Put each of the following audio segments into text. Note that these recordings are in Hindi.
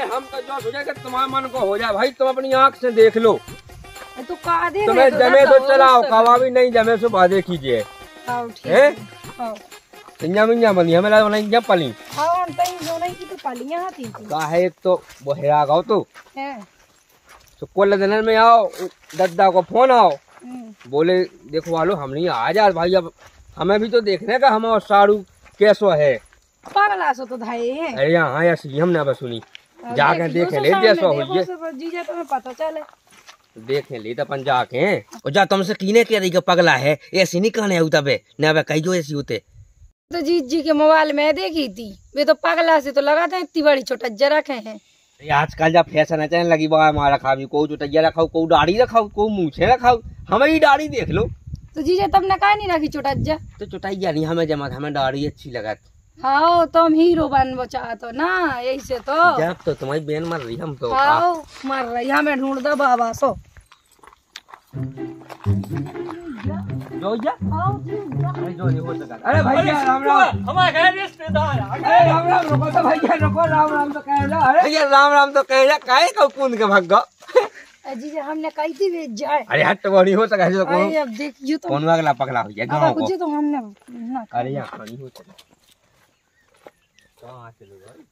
अरे हम तो जो सोचे कि तुम्हारे मन को हो जाए भाई, तुम अपनी आँख से देख लो। तो का दे तुम्हें जमे तो चलाओ, कवा भी नहीं जमे सो बाधे कीजिए। मियाँ बनी हमें बनाई क्या पली काहे तो बहेरा गाओ तो कोल दिन में आओ, दद्दा को फोन आओ, बोले देखो वालो हम नहीं आ जा भाई, अब हमें भी तो देखने का हमारा साड़ू कैसो है। पागला सो तो धाए है। अरे हाँ यार हमने अब सुनी जाके देखे ले जैसा हो ये जीजा तुम्हें पता चले देखे ले तो अपन जाके और जा तुमसे कीने कह रही कि पगला है ऐसी नहीं कहने आऊ तबे न अब कही जो ऐसी होते तो जीत जी के मोबाइल में देखी थी वे तो पगला से तो लगा था इतनी बड़ी छोटा रखे हैं। आजकल जब फैशन है चैन लगी बा हमारा रखा को चोटैया रखाओ को दाढ़ी रखाओ को मूछे रखाओ, हमें दाढ़ी देख लो। तो जीजा तुमने कहा नहीं रखी छोटा तो चोटैया नहीं हमें जमा, हमें दाढ़ी अच्छी लगा। हाँ तुम हीरो बनबो चाहतो ना यही से तो जब तो तुम्हारी बहन मर रही हम तो हाँ मर रही हमें ढूंढ दो बाबा सो जो जा जो नहीं हो सका। अरे भैया राम राम हमारे घर रिश्तेदार। अरे राम राम रुको तो भैया रुको, राम राम तो कह जा। अरे भैया राम राम तो कह जा काहे का कूद के भाग गो। जीजा हमने कही थी वे जाए। अरे हट वो नहीं हो सका जो कौन अब देखियो तो कौन वाला पगला हो गया गांव को तो हमने ना अरे यहाँ नहीं हो सका कहां चलो भाई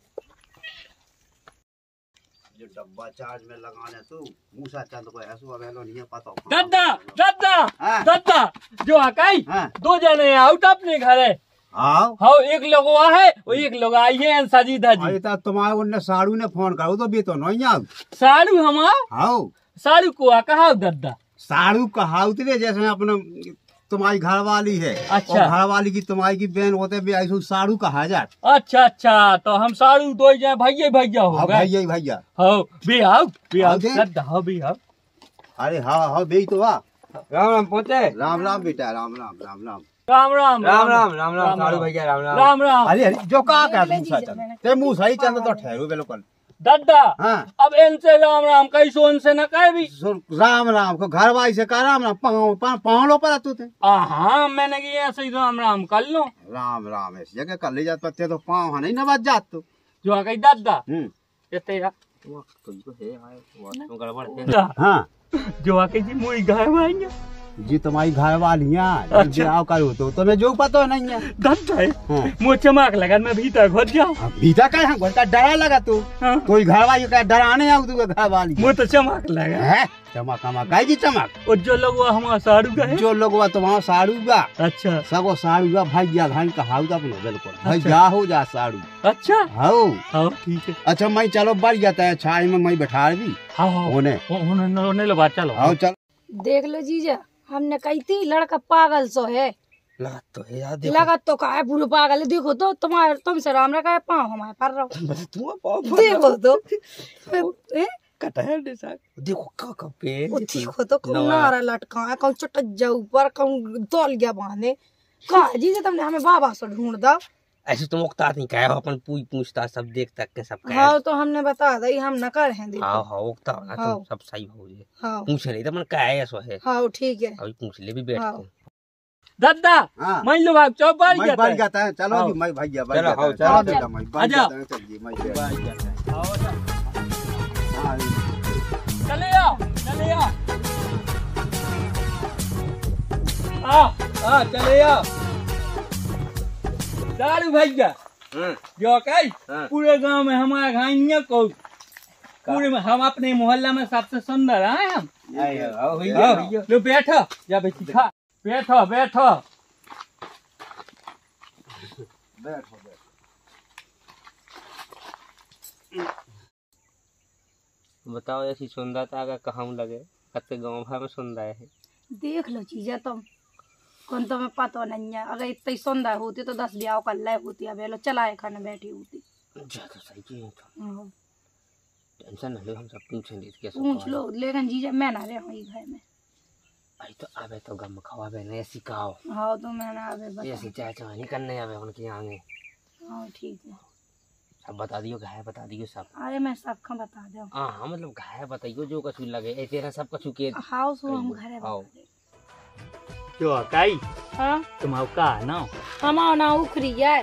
जो डब्बा चार्ज में लगाने तो मूसा चंद को ऐसो अवेलो नहीं पता। दद्दा दद्दा हाँ। दद्दा जो आकाई हाँ। दो जने आउट अपने घर है। आओ हाँ एक लोग वहाँ है और एक लोग आई है सजीदा जी। अरे तो तुम्हारे उनने साड़ू ने फोन करो तो भी तो नहीं आओ। साड़ू हमार आओ साड़ू को कहा दद्दा साड़ू कहा उतरे जैसे अपने तुम्हारी घरवाली है। अच्छा। और घरवाली की तुम्हारी की बहन होते भी ऐसे साड़ू कहा जाए। अच्छा अच्छा तो हम साड़ू दो जाए भैया भैया हो गए। भैया भैया हाँ भी आओ आओ दे। दद्दा हाँ भी आओ। अरे हाँ हाँ बे तो वाह राम राम पहुंचे। राम राम बेटा राम राम राम राम राम राम राम राम राम राम साड़ू भैया राम राम राम राम। अरे अरे जो कहा क्या मूसा चंद ते मूसा ही चंद तो ठहरो बिल्कुल। दद्दा हाँ अब इनसे राम राम कैसो उनसे न कह भी। राम राम को घरवाली से कहा राम राम पाँव पर तू थे। हाँ मैंने कि ऐसे ही राम राम कर लो। राम राम ऐसी जगह कर ले जाते पत्ते तो पाँव नहीं न बच जात तू। जो आ गई दद्दा ये तेरा गड़बड़ है। हाँ जो आ गई जी मुई घर में आएंगे जी तुम्हारी घरवालियाँ ब्याह करो तो तुम्हें जो पता नहीं है। दद्दा है हाँ। मुझे चमक लगा मैं भीतर घुस जाऊँ। भीतर का है घुस का डरा लगा तू। हाँ। कोई घरवाली का डराने आओ तू घरवाली मुझे तो चमक लगा है। चमक चमक आई जी चमक और जो लोग हमारा साड़ू का है। जो लोग तुम्हारा साड़ू का अच्छा सगो साड़ू का भैया भाई कहा अपने बिल्कुल भैया हो जा साड़ू। अच्छा हो हाँ ठीक है। अच्छा मैं चलो बढ़ जाता है छाई में मैं बैठा भी हाँ हाँ होने लो बात चलो। हाँ चल देख लो जीजा हमने कही थी लड़का पागल सो है। लगा तो है यार लगा तो का है पूरा पागल है। देखो तो तुम्हारे तुमसे राम रखा है पाँव हमारे पर रहो देखो तो कटहल जैसा देखो का पे देखो तो कौन नारा लटका है कौन चटज्जा ऊपर कौन तौल गया बांधे कहा जीजा तुमने हमें बाबा से ढूंढ दो। ऐसे तुम उकता नहीं कहे हो अपन पूछता सब देख तक के सब कहे। हाँ तो हमने बता दी हम न कर हैं देखो। हाँ हाँ उकता ना हाँ। तुम सब सही हो जे हाँ पूछ नहीं तो मन कहे ऐसा है। हाँ ठीक है अभी पूछ ले भी बैठ हाँ। के दद्दा हाँ। मैं लोग आप चौक बढ़ मैं बढ़ गया जाता है चलो जी मैं भैया बढ़ चलो, जाता है चलो, चलो बेटा मैं बढ़ आजा। जाता है चलिए मैं हाँ, चले आओ हाँ चले आओ साड़ू भैया जो कई पूरे गांव में हमारा घाइया को पूरे में हम अपने मोहल्ला में सबसे सुंदर आए हम। लो बैठो या बेटी खा बैठो बैठो बताओ ऐसी सुंदरता का कहाँ लगे कत्ते गाँव भर में सुंदर है। देख लो चीजा तुम कौन तुम्हें पता नहीं है। अगर इतनी सुंदर होती तो 10 ब्याह कर ले होती अब लो चलाए खाने बैठी होती। ज्यादा सही की हाँ। टेंशन न लो हम सब पूछेंगे कैसे पूछ लो लेकिन जीजा मैं ना रहे हूँ घर में। अरे तो आवे तो गम खवावे नहीं ऐसी कहो। हाँ तो मैं ना आवे बता। ऐसी चाय चाय नहीं करने आवे उनके आगे हाँ ठीक है सब बता दियो घाय बता दियो सब। अरे मैं सबका बता दूँ। हाँ मतलब घाय बताइयो जो कछु लगे ऐसे ना सब कछु के हाउस हम घर है आओ। जो कई हाँ तुम का ना हमारा ना उखरी है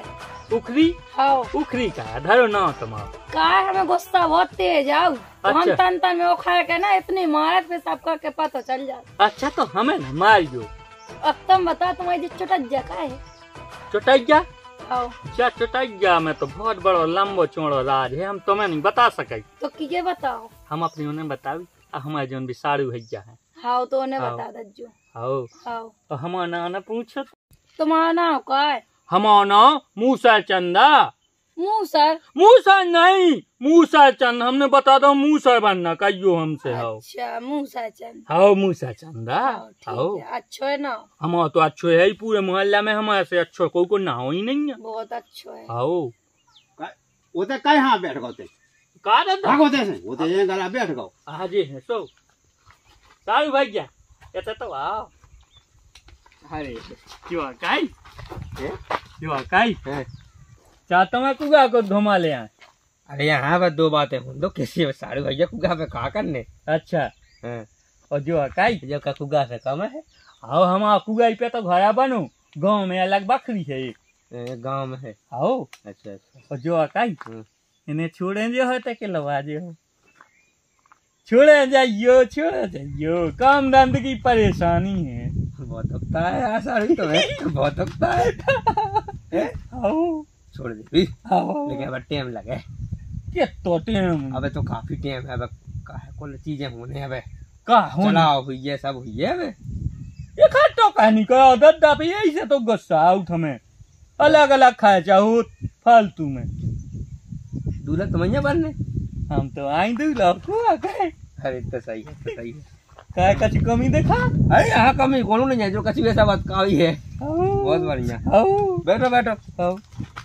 उखरी हाँ उखरी का धरो ना तुम्हारा का हमें गुस्सा बहुत तेज आओ तो हम अच्छा। तन में वो खा के ना इतनी मारत पे सब करके पता चल जाता। अच्छा तो हमें ना मार दो। अब तुम बताओ तुम्हारी जो चुटज्जा का है? चुटैया आओ क्या चुटैया में तो बहुत बड़ो लंबो चौड़ो राज है, हम तुम्हें नहीं बता सके। तो किए बताओ। हम अपनी उन्हें बतावी हमारे जो भी सारू भैया है। हाँ तो उन्हें हाँ। बता दज्जो। आओ आओ तो हमारा ना पूछो। तुम्हारा नाम का है? हमारा नाम मूसा चंदा। मुँह सर। मूसा नहीं मूसा चंद, हमने बता दो मूसा बनना कहियो हमसे। हो अच्छा मूसा चंद। हाँ मूसा चंदा। ठीक आओ है, अच्छा है ना? हमारा तो अच्छो है ही, पूरे मोहल्ला में हमारे से अच्छो को ना हो ही नहीं है। बहुत अच्छा है। आओ ओते काय हां बैठ गओ ते का दादा भागोते से ओते ये गला बैठ गओ आज है सो सारू भैया ये तो आओ। अरे क्यों काई क्यों काई चाहता मैं कुगा को घुमा ले आए। अरे यहाँ पर दो बातें हो दो, किसी सारू भैया कुगा पे कहा करने। अच्छा हाँ। और जो काई जो का कुगा से कम है। आओ हम कुगाई पे तो घरा बनू, गांव में अलग बकरी है एक। गांव में है। आओ अच्छा अच्छा। और जो काई हाँ। इन्हें छोड़े जो होते के लवाजे हो, छोड़े जाइयो काम धंध की परेशानी है। बहुत उगता है यार सारू तुम्हें, बहुत उगता है। आओ छोड़ दे भी। आओ लेकिन अब टाइम लगे। के तो टेम अबे तो काफी टाइम है, अब कौन चीजें होने अबे का हो चला हुई है, सब हुई है अबे। ये खट्टो कहानी करो दद्दा पे यही से तो गुस्सा आउट हमें अलग अलग खाए चाहो फालतू में। दूल्हा तुम्हें बनने। हम तो आई दूल्हा को आ गए। अरे तो सही है, तो सही है। काय कछ कमी देखा? अरे यहाँ कमी कौन नहीं है, जो कची वैसा बात का है। बहुत बहुत बढ़िया। आओ बैठो बैठो। आओ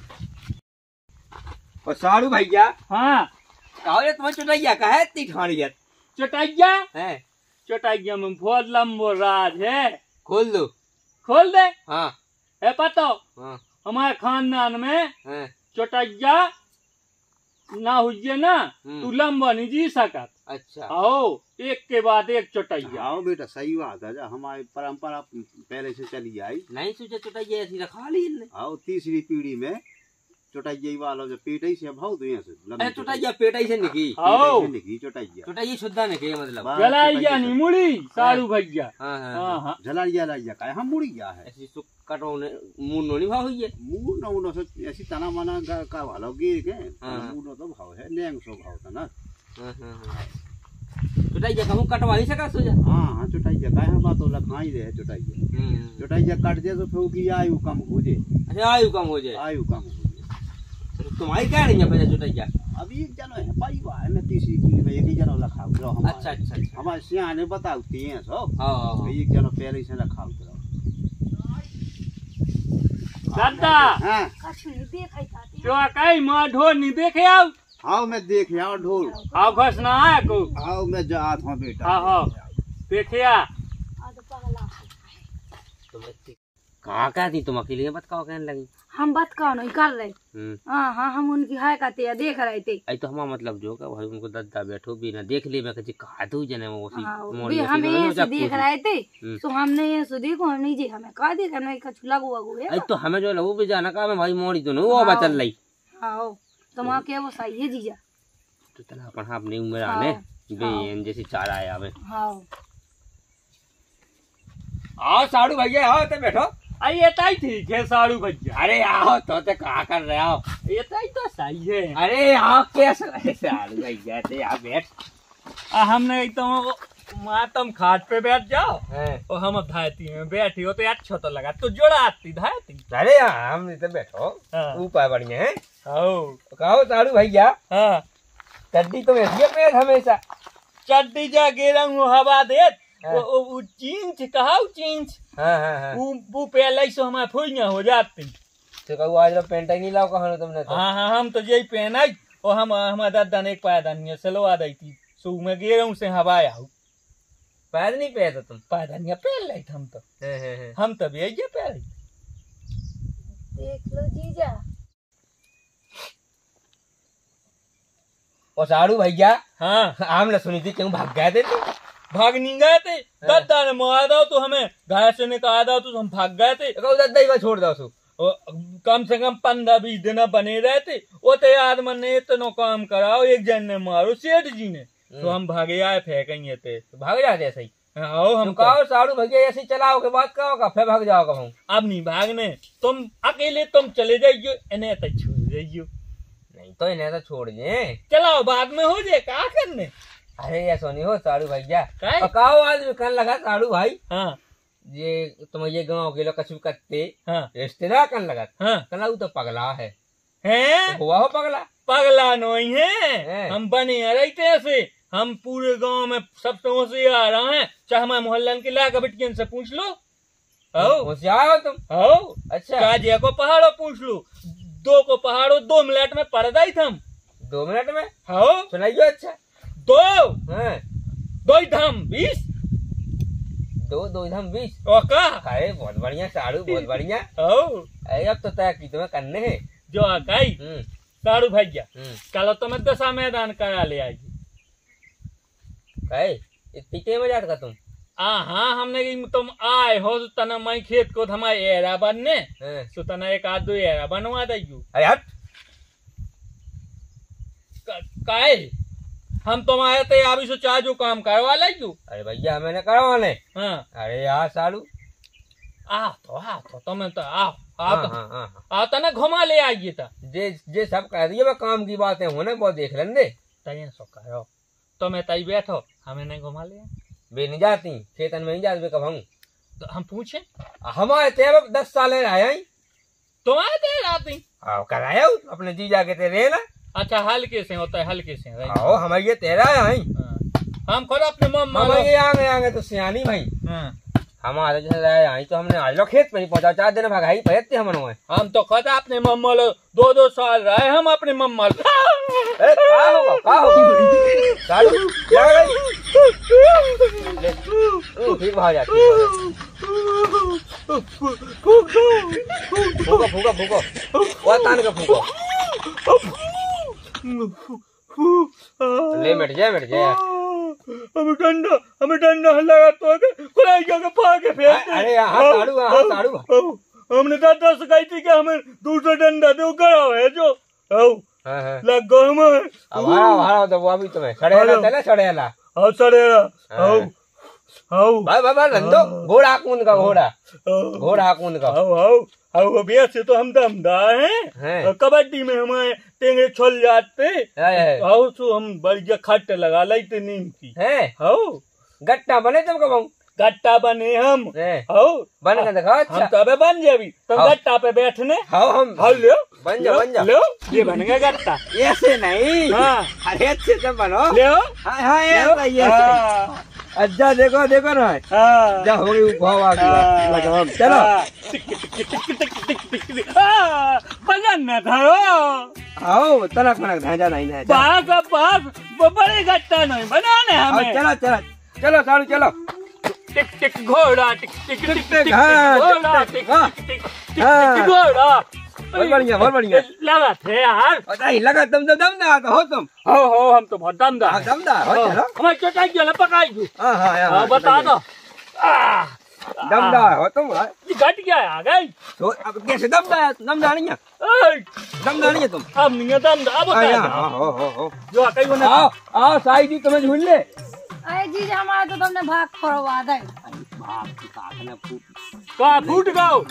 और सारू भैया हाँ कहो ये तुम्हें चुटैया का है इतनी ठाणियत चटाइया है। चटाइया में बहुत लंबो राज है। खोल दो। खोल दे हाँ है पता हाँ हमारे खानदान में हाँ। चटाइया ना हुई ना तू लंबा नहीं जी सकत। अच्छा। आओ एक के बाद एक चटाइया। आओ बेटा सही बात है, हमारी परंपरा पहले से चली आई। नहीं सोचा चुटैया ऐसी रखा ली इनने। आओ तीसरी पीढ़ी में चुटैया वाला जो पेट ही से भाव दो यहाँ से अरे चुटैया पेट ही से निकी। आओ निकली चुटैया चुटैया शुद्धा निकी मतलब। वाह, जलाइया चुटैया नहीं मुड़ी सारू भैया। हाँ हाँ हाँ हाँ झलरिया लाइया का हम मुड़ी गया है ऐसी सुख कटोने मुंह नो नहीं भाव हुई है। मुंह न उनो से ऐसी तना मना का वालो गिर के हाँ। मुंह न तो भाव है नेंग सो भाव था ना। हाँ हाँ हाँ। चुटैया का मुंह कटवा नहीं सका सोचा। हाँ हाँ चुटैया का हम बात तो लखाई दे है चुटैया। चुटैया काट दे तो फिर की आयु कम हो जाए। अच्छा आयु कम हो जाए। आयु कम हो जाए। तुम्हारी क्या नहीं है पहले चुटैया। अभी एक जनो है परिवार में तीसरी पीढ़ी में एक ही जनो रखा हुआ हमारे। अच्छा अच्छा अच्छा। हमारे सियाने बताती हैं सब। हाँ हाँ हाँ। एक जनो पहले से रखा हुआ। दादा हाँ कछु नहीं देखा जाती। जो कई माँ ढोर नहीं देखे आओ आओ मैं देख आओ ढोल। आओ घस ना है को आओ मैं जात हूँ बेटा। हाँ हाँ देखे आ आज पगला कहाँ क्या थी तुम अकेले बत कहो कहने लगी। हम बात कौन नहीं कर रहे। हाँ हाँ हम उनकी हाय कहते या देख रहे थे। आई तो हमारा मतलब जो का भाई उनको दद्दा बैठो भी ना देख ले मैं कहीं कहा तू जने वो उसी हाँ, मोड़ी भी हम ऐसे देख रहे थे हम्म। तो हमने ये सो देखो हमने जी हमें कहा देखा नहीं कछु लगू वगू है। आई तो हमें जो लगू भी जाना का मैं भाई मोड़ी तो नहीं वो हाँ। बचल रही। हाँ तुम क्या वो सही है जीजा। तो चला अपन हाँ अपनी उम्र आने बेन जैसी चार आया हमें। हाँ आओ साड़ू भैया आओ तो बैठो। ये ताई ठीक है सारू भैया। अरे आओ तो कहा कर रहे हो। ये ताई तो सही है। अरे आओ कैसे साड़ू भैया थे यहाँ बैठ। हमने तो मातम खाट पे बैठ जाओ हैं। और हम अब धायती में बैठी हो तो अच्छा तो लगा तो जोड़ा आती धायती। अरे हम तो बैठो हाँ। ऊपर बढ़िया है। आओ कहो साड़ू भैया हाँ चड्डी तो ऐसी है पेट हमेशा। चड्डी जा गिरा हवा दे वो चींच कहा चींच हाँ हाँ हाँ। वो पहले से हमारे फुइया हो जाती। तो कहूँ आज लोग पेंट ही नहीं लाओ कहा तुमने तो। हाँ हाँ हम तो यही पहनाई और हम हमारे दादा ने एक पायदानिया सलवा दी थी सो मैं गिरा से हवा आऊ पैद नहीं पे तुम। पायदानिया पहन लाई हम तो हम तब यही पहन देख लो जीजा। और साड़ू भैया हाँ हमने सुनी थी क्यों भाग गए थे तुम। भाग नहीं गए थे दादा ने मारा दो तो हमें घर से निकाला दो तो हम भाग गए थे। कहूँ दद्दा ही छोड़ दो सु। और कम से कम 15-20 दिन बने रहते। वो तो यार मैंने इतना काम कराओ, एक जन ने मारो सेठ जी ने, तो हम भागे आए फेंकेंगे थे, तो भाग जाते ऐसे ही। आओ हम कहो साड़ू भैया ऐसे ही चलाओ के बाद कहोगा फिर भाग जाओगा हम। अब नहीं भागने, तुम अकेले तुम चले जाइयो, इन्हें तो छोड़ जाइयो। नहीं तो इन्हें तो छोड़ दिए, चलाओ बाद में हो जाए, क्या करने। अरे ऐसा नहीं हो साड़ू भैया, काय? कहो आज कन लगा साड़ू भाई, हाँ ये तुम ये गाँव के लोग कछु करते हाँ रिश्तेदार कन लगा, हाँ कहना वो तो पगला है, हैं? हुआ हो पगला। पगला नहीं है, हैं? हम बने रहते ऐसे, हम पूरे गांव में सबसे होशियार हैं, चाहे हमारे मोहल्ला के लाख बेटियन से पूछ लो। होशियार हो तुम। आओ अच्छा काजिया को पहाड़ो पूछ लो, 2 को पहाड़ो 2 मिनट में पढ़ ही थम। 2 मिनट में आओ सुनाइयो। अच्छा 2 हाँ 2 धम 20 2 धम 20। और का। अरे बहुत बढ़िया साड़ू, बहुत बढ़िया। आओ अरे अब तो तय की तुम्हें करने हैं। जो आकाई साड़ू भैया, चलो तुम्हें दशा मैदान करा ले आइए। इतने मजाक का तुम। हाँ हमने कि तुम आए हो तो तना मई खेत को हमारे एरा बनने, तो तना एक आध 2 एरा बनवा दइयो। अरे हट काहे हम तुम आए थे अभी से चाह जो काम करवा लाइयो। अरे भैया मैंने करवाने। हाँ अरे यार साड़ू आ तो तुम्हें तो आओ हाँ तना घुमा ले आइए था। जे सब कह दिए मैं काम की बातें होने बहुत देख लेंगे। तैयार सो करो, तुम्हें तई बैठो, हमें नहीं घुमा ले। वे नहीं जाती खेतन में नहीं जाते कब हम, तो हम पूछे हमारे तेरे 10 साल आया तुम आए थे राती। कराया अपने जीजा के तेरे ना। अच्छा हल्के से होता है, हल्के से आओ हमारे ये तेरा है। हम खुद अपने मम्मा हमारे आगे तो सियानी भाई हमारे जैसे आई तो हमने आज लो खेत में ही पहुंचा 4 दिन भगाई पहते हम तो खुद अपने मम्मा लो 2-2 साल रहे हम अपने मम्मा लो। फिर भाग जाती फूको फूको फूको वो तान का फूको ले मिट जाए हमें ठंडा लगा तो खुलाई के फाके फेंक। अरे हाँ साड़ू हमने दादा से कही थी कि हमें दूसरा डंडा दो कराओ है जो लग गो हमें हमारा तो वो अभी तुम्हें सड़ेला सड़ेला भाई रंदो घोड़ा कूद का आओ से तो हम दमदार हैं। कबड्डी में हमारे टेंगे छोल जाते आओ तो हम बढ़िया खट लगा लेते नीम की है। आओ गट्टा बने तुम कब गट्टा बने हम आओ बन के दिखाओ। अच्छा हम तो अबे बन जाबी तुम गट्टा पे बैठने। हम लो बन जा लो ये बन गया गट्टा। ऐसे नहीं अरे अच्छे से बनो लो अच्छा देखो ना जा हो गई चलो बजाना था आओ तनक मनक ढांचा नहीं है पास बड़े गट्टा नहीं बनाने हमें। चलो साड़ू चलो टिक टिक घोड़ा टिक टिक टिक टिक घोड़ा टिक टिक घोड़ा बहुत बढ़िया लगा थे यार। लगा तुम तो दमदार हो तुम। हो हम तो बहुत दमदार हो चलो हमारे चटाई गया पकाई बता दो दमदार हो तुम। घट गया आ गई तो अब कैसे दमदार नहीं है तुम। अब नहीं दमदार जो कहीं आओ साई जी तुम्हें झूल ले। अरे जी हमारा तो तुमने भाग फोड़वा दे। का फूट गओ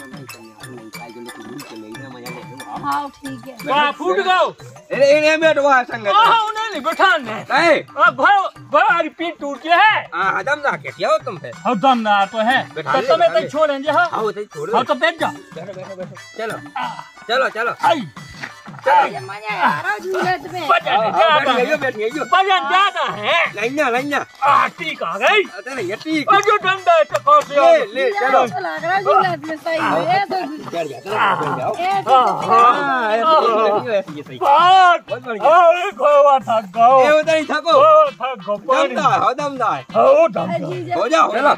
हाँ ठीक है का फूट गओ। अरे बैठवा संगत नहीं बैठा भारी पीठ टूट गया है। दमदार कैसे हो तुम फिर। हम दमदार तो है तो तुम्हें तो छोड़ेंगे। हाँ तो बैठ जाओ चलो मजा आ रहा झूलत में। वजन ज्यादा है लइया ठीक आ गई ठीक जो डंडा है तो ले चलो लग रहा झूलत में सही है दमदार तो हो जाओ चलो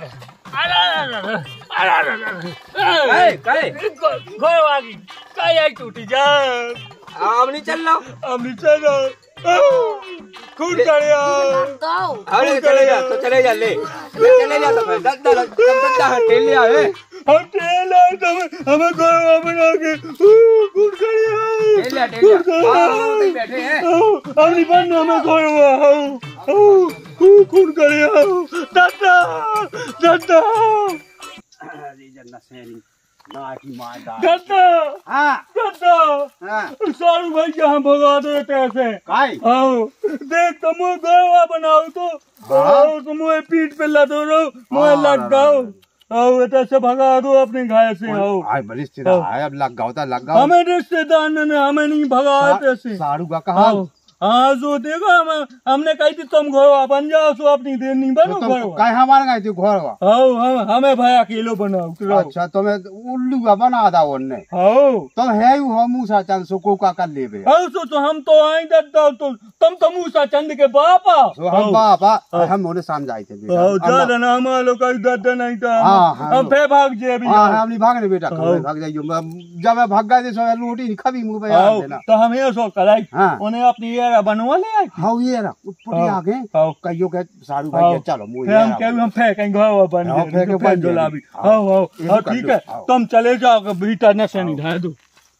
टूटी जा नहीं चल रहा खून कर अरे चले जा ले चले जा तो दद्दा ठेल लिया है हम तेल आए तो हमें गोवा बना के गुड़ टेलिया बैठे हैं अपनी बन हमें गोवा गुड़ करिया दादा दादा अरे जन्नत से ना की मां दा दादा हां दादा हां सारू भाई यहाँ भगा देते ऐसे काय आओ देख तुम गोवा बनाओ तो आओ तुम पीठ पे लदो रहो मुझे लग जाओ आओ ऐसे भगा दो अपने घाय से आओ आय रिश्तेदार आय अब लग गाओ हमें रिश्तेदार ने हमें नहीं भगाया ऐसे सारू का कहा हाँ जो देखो हमने कही थी तुम घोड़ा बन जाओ सो अपनी देर नहीं बनो घोड़ा काय हमारे गए थे घर आओ हमें भाई अकेलो बनाओ अच्छा तुम्हें उल्लू का बना दा उनने आओ तुम है यू हम मूसा चंद सो को का कर लेबे आओ सो तो हम तो आई दत्ता तो तुम तो मूसा चंद के बापा सो हम बापा हम ओने समझाई थे आओ ज्यादा ना हम लोग का दत्ता नहीं था हम फे भाग जे भी हां हम नहीं भागने बेटा भाग जाइयो जब मैं भाग गए सो लूटी खबी मुंह पे आ देना तो हम ये सो कराई उन्हें अपनी ये बनवा ले आई हां ये ना ऊपर आ गए कहियो के सारू भाई चलो मुझे हम के हम फेंकेंगे घोड़ा बन के बन जोला भी हां ठीक है तुम चले जाओ भीतर न से नहीं ढा दो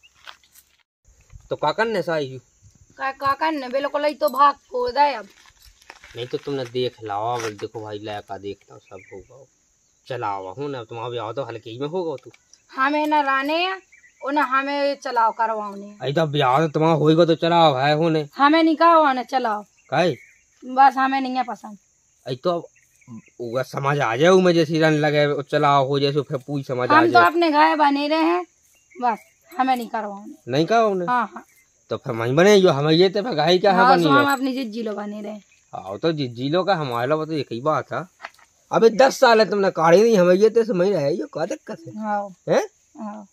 तो काकन ने साई काकन ने बिल्कुल ही तो भाग को दे अब नहीं तो तुमने देख लावा बोल देखो भाई लायका देखता सब होगा चलावा हूं ना तुम अभी आओ तो हल्के ही में होगा तू हमें न राने उन्हें हमें चलाओ करवाने आई तो ब्याह तो तुम्हारा होएगा तो चलाओ है होने हमें नहीं करवाने चलाओ काहे बस हमें नहीं है पसंद आई तो वो समझ आ जाए मैं जैसे रन लगे चलाओ हो जैसे फिर पूरी समझ आ हम जाए तो अपने घर बने रहे हैं बस हमें नहीं करवाने नहीं कहा उन्हें हाँ हाँ तो फिर वहीं बने जो हमें ये तो फिर गाय क्या है बनी हम अपनी जिज्जी लो बने रहे आओ तो जिज्जिलो का हमारे लोग तो एक ही बात था अबे 10 साल है तुमने काढ़ी नहीं हमें ये तो समझ रहे ये क्या दिक्कत है हाँ हैं हाँ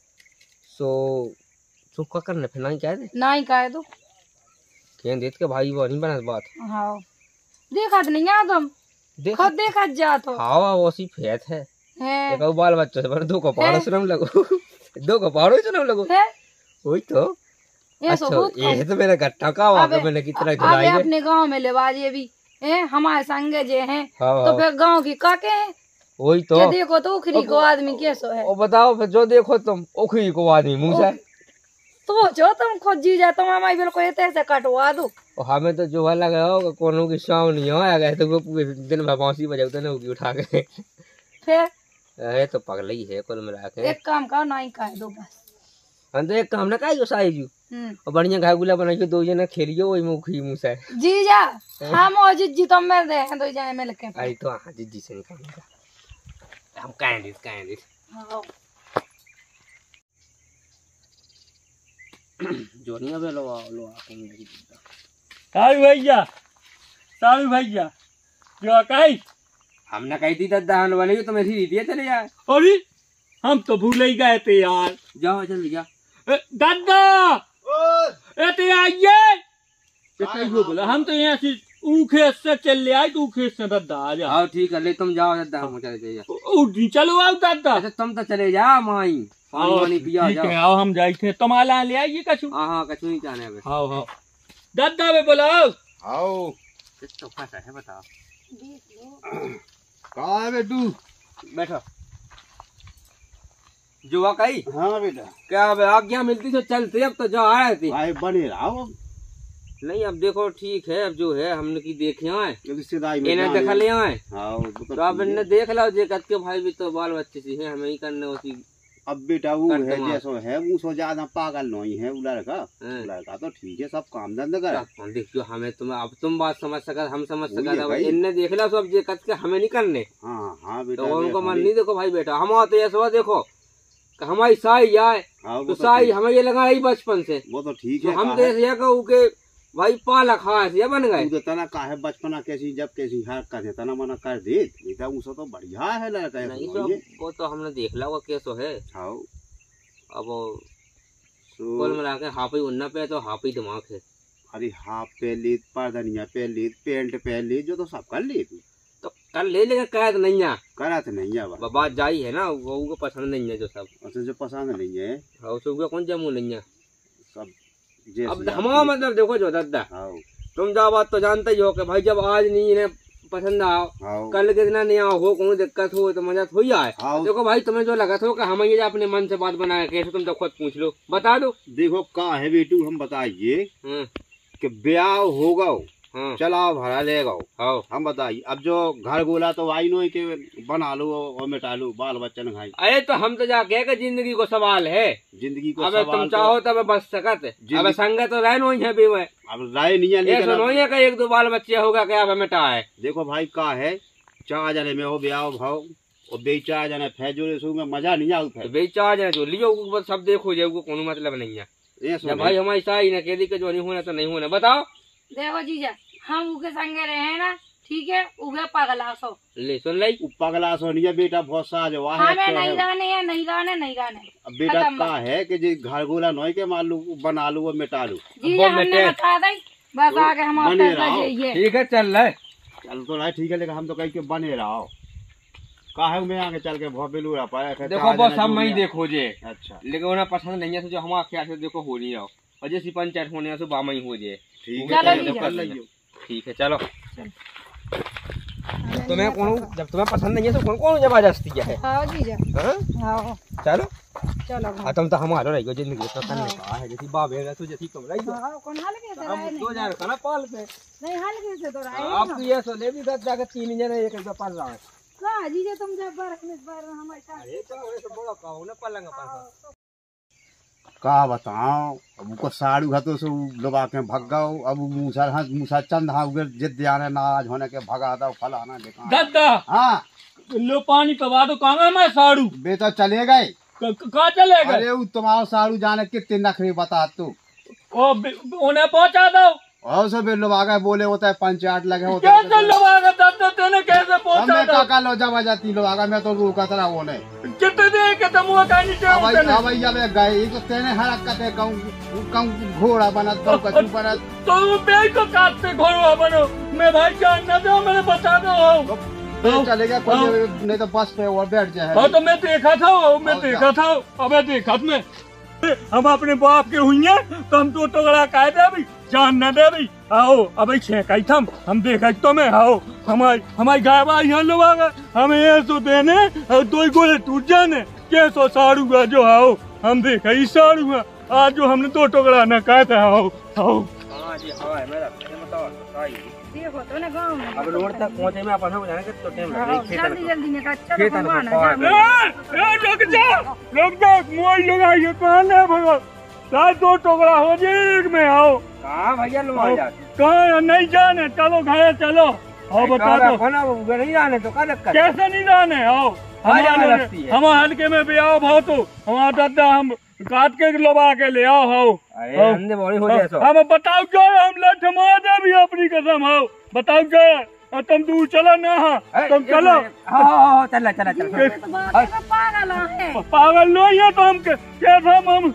सो क्या करने फिर नहीं कह दे नहीं कह दो क्या देख के भाई वो नहीं बना बात हाँ देखा तो नहीं है तुम खुद देखा जा तो हाँ वो सी फेत है एक बाल बच्चों से पर दो को पाड़ो सुनम लगो दो को पाड़ो सुनम लगो वही तो अच्छा ये तो मेरा गट्टा का वाक़ मैंने कितना खिलाई है अपने गांव में लेवाजे भी हैं हमारे संगे जे हैं तो फिर गांव की काके हैं वही तो देखो तो उखरी को आदमी कैसो है वो बताओ फिर जो देखो तुम उखरी को आदमी मुंह से तो जो तुम खुद जी जा तुम हमारी बिल्कुल ऐसे कटवा दो हमें तो जो लगा होगा कोनो की शाम नहीं हो गए तो वो पूरे दिन भर बांसी बजाते ना उठा के फिर ये तो पगला ही है कुल मिला के एक काम करो नहीं कह दो बस हम तो एक काम ना कहियो साईजू और बढ़िया घाय गुला बनाइयो दो जना खेलियो वही में उखरी मुंह से जीजा हम और जीजी तुम मेरे दे हैं दो जाए मिल के आई तो हां जीजी से निकाल हम काइंड हां जोनिया बे लो सारू भैया जो कही हमने कही थी दादा वाले तो मेरी दीदी चले जाए अरे हम तो भूल ही गए थे यार जाओ जल्दी जा दादा ए आइए बोला हम तो यहाँ से खेत से चल आए तो खेत से दादा आ जा हाँ ठीक है ले तुम जाओ दादा हम चले जा चलो आओ दादा अच्छा तुम तो चले जाओ माई पानी पिया जाओ आओ हम जाए थे तुम आला ले आइए कछु हाँ कछु नहीं जाने अब हाँ दादा वे बोलाओ आओ तो कैसा है बताओ कहाँ है बेटू बैठो जुआ कही हाँ बेटा क्या अब आज्ञा मिलती तो चलते अब तो जा आए थे भाई बने रहो नहीं अब देखो ठीक है अब जो है हमने की देख आए रिश्तेदारी इन्हें देखा ले आए तो अब इन्हें देख लो जे के भाई भी तो बाल बच्चे से है हमें ही करने होती अब बेटा वो है जैसो है वो सो ज्यादा पागल नहीं है वो लड़का तो ठीक है सब काम धंधा कर देखियो हमें तुम अब तुम बात समझ सका हम समझ सका इनने देख लो सब जे के हमें नहीं करने हाँ बेटा तो उनको मन नहीं देखो भाई बेटा हम आते ऐसा देखो हमारी साई आए तो साई हमें ये लगा रही बचपन से वो तो ठीक है हम तो ऐसे के भाई पाला खा से बन गए तो तना का है बचपना कैसी जब कैसी हार कर तना मना कर दे बेटा उसे तो बढ़िया है लड़का नहीं तो वो तो हमने देख ला वो कैसो है हाँ अब कुल मिला के हाफ ही उन्ना पे तो हाफ ही दिमाग है अरे हाफ पे लीद पर्दनिया पे लीद पेंट पे लीद जो तो सब कर ली तो कल ले लेगा कैद नहीं है करा तो नहीं है बात जाई है ना वो पसंद नहीं है जो सब अच्छा जो पसंद नहीं है उसको कौन जमू नहीं है सब अब हमारा मतलब देखो जो दादा तुम जा बात तो जानते ही हो कि भाई जब आज नहीं इन्हें पसंद आओ, हाँ। कल के दिन नहीं आओ, हो कोई दिक्कत हो तो मजा थोड़ी आए। हाँ। देखो भाई तुम्हें जो लगा था कि हम ये अपने मन से बात बनाए, कैसे तुम तो खुद पूछ लो, बता दो। देखो का है बेटू, हम बताइए कि ब्याह होगा, चलाओ भरा लेगा, हम बताइए। अब जो घर गोला तो आई नो के बना लो और मिटा लो, बाल बच्चन खाई। अरे तो हम तो जाके कि जिंदगी को सवाल है, जिंदगी को अब सवाल तुम चाहो तब बस सकत, अब संगत तो रह नो है भी वह, अब राय नहीं है, लेकिन सुनो है कि 1-2 बाल बच्चे होगा क्या अब मिटा है। देखो भाई का है 4 जने में हो ब्याह भाव और बे 4 जने फैजोरे सो में मजा नहीं आओ, बे 4 जने जो लियो सब देखो जाओ, कोई मतलब नहीं है। भाई हमारी सही ना कह दी कि जो नहीं होना तो नहीं होना, बताओ। देखो जीजा, हम उके संगे रहे ना, ठीक है, उगे पगला सो ले सुन लाई, पगला सो नहीं है बेटा, बहुत साज है। हमें नहीं रहने है, नहीं रहने, नहीं रहने। अब बेटा का है कि जे घर गोला नोई के मान लो बना लो और मिटा लो। जीजा हमने बता दी, बस आगे हम ठीक है चल रहे, चल तो रहा ठीक है, लेकिन हम तो कहीं के बने रहा का है, मैं आगे चल के बहुत बेलूरा पाया। देखो बस हम नहीं देखो जे, अच्छा, लेकिन उन्हें पसंद नहीं है तो जो हमारे ख्याल से देखो हो नहीं आओ, और जैसी पंचायत होने से बामा ही हो जाए। ठीक है, ठीक है चलो। तुम्हें कौन, जब तुम्हें पसंद नहीं है तो कौन कौन जबरदस्ती है। हाँ जीजा, हाँ चलो चलो। तुम तो हमारा रही जिंदगी तो करने का है, जैसी बाप है तो जैसी तुम रही हाँ, कौन हाल कैसे हम रहे 2000 खाना पाल पे नहीं, हाल कैसे तो रहे आप तो ये सोले भी दस जाकर 3 जने एक एक पाल रहा है का जीजा, तुम जब बार हमारे साथ। अरे तो ऐसे बड़ा काऊ ना पलंग पास का बताओ। अब को साड़ू हतो सो लोबा के भग गओ, अब मूसा चंद हाँ उगर जिद आने नाराज होने के भगा दो फलाना दिखा। दादा हाँ लो पानी पवा दो, कहाँ मैं साड़ू बेटा चले गए, कहाँ चले गए? अरे तुम्हारा साड़ू जाने कितने नखरे बता तू, उन्हें पहुँचा दो। और सब लोग आ गए बोले होता है पंचायत लगे होते कैसे लोग आ गए? दादा तेने कैसे पहुँचा दो? काका लो जब जाती लोग आ गए, मैं तो रूका तरह वो नहीं कितने देर के तुम हुआ कहीं भैया गए तो तेने हरकत है, कहूँ घोड़ा बना तो कचू बना तो पे तो काटते घोड़ा बनो, मैं भाई जान न दो, मैंने बता दो चलेगा कोई नहीं तो बस पे और बैठ जाए। हाँ तो मैं देखा था, अबे देखा मैं, हम अपने बाप के हुई हैं तो हम तो टुकड़ा कह दे भाई, जान न दे भाई। आओ अब छेकाई थम हम देखा तो मैं, आओ हमारी गाय बाई यहाँ लोग आ गए, हमें ये सो देने और 2 गोले टूट जाने, कैसो साड़ू का जो आओ हम देखा ही साड़ू है आज जो हमने 2 टुकड़ा न कहा था। आओ देखो तो ना गाँव में अब रोड तक पहुँचे में अपन जाने के तो टाइम लगेगा। जल्दी निकल, चलो भगवान लोग मोई लोग आइए, कहाँ है भगवान, शायद 2 टुकड़ा हो जाए एक में। आओ कहाँ भैया लोग आ जाते, कहाँ नहीं जाने, चलो घर चलो। आओ बता दो नहीं जाने तो क्या दिक्कत, कैसे नहीं जाने? आओ हमारे हल्के में भी आओ भाव, तो हमारा दादा हम काट के लोबा के ले आओ। हम बताओ क्या, हम लठ मार भी अपनी कसम। आओ बताओ क्या, तुम दूर चलो ना, तुम चलो। चला पागल नहीं है तो हम कैसे हम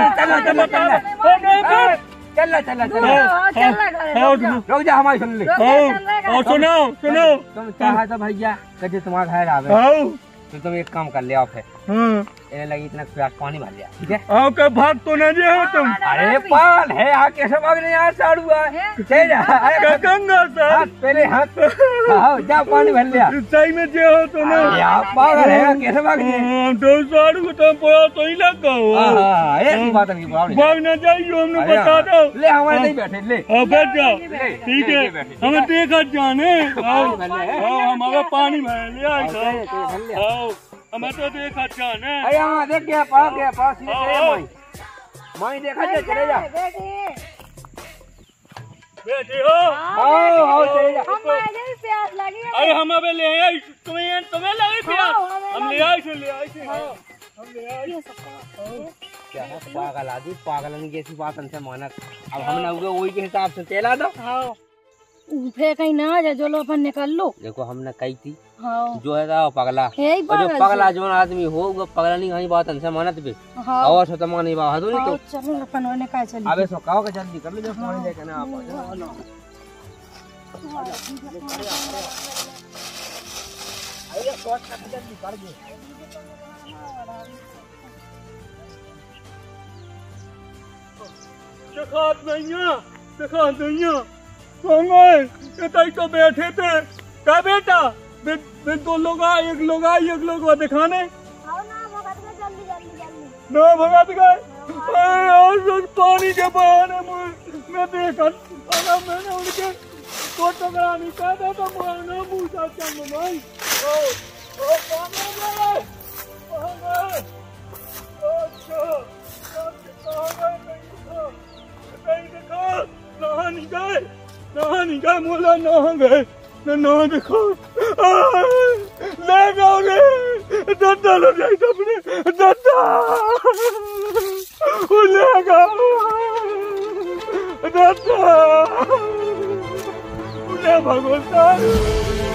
रुक जा, हमारी सुन ले। सुनो तुम चाहे तो भैया कभी तुम्हारा घर आवे तो तुम एक काम कर ले, आप है लगी इतना प्यास पानी भर लिया, ठीक है? आपका भाग तो न जे हो तुम। अरे पाल है आके सब भागने यार, साड़ू है गंगा सर पहले हाथ जा पानी भर लिया, सही में जे हो तो ना पागल है कैसे भागने, तो साड़ू को तो पड़ा तो ही लगा हो। ऐसी बात नहीं, भाग न जाइए, हमने बता दो। ले हमारे नहीं बैठे, ले बैठ जाओ, ठीक है? हमें देखा जाने, हमारा पानी भर लिया, हमें तो देखा जाने। अरे हाँ देख गया पास माई देखा जा, चले जा बेटे हो। चले जा। प्यास लगी है। अरे हम अबे ले आई, तुम्हें लगी प्यास, हम ले आई थे हम ले आई। क्या है पागल आदमी, पागल की ऐसी बात हमसे मानक, अब हमने वही के हिसाब से चला दो। फिर कहीं ना जा, जो लो अपन निकल लो। देखो हमने कही थी हाँ। जो है पगला, जो पगला जो आदमी हो वो पगला नहीं, कहीं बात हमसे मानत भी और तो मानी बात नहीं तो चलो अपन ने कहा चल। अबे सो कहो के जल्दी कर लो, जो पानी लेके ना आप अरे सोच के जल्दी कर दे। दिखात नहीं है, तो बैठे थे क्या बेटा बे दो लोग आ, एक लोग दिखाने ना भगत गए पानी के बहाने मैं देखा मैंने उनके तो टकरा नहीं कहता तो मारना मुँह सा चंग भाई नहा नहीं गए मोला नहा गए नहा देखो ले जाओ रे दद्दा लो जाए अपने दद्दा ले जाओ दद्दा ले भगवान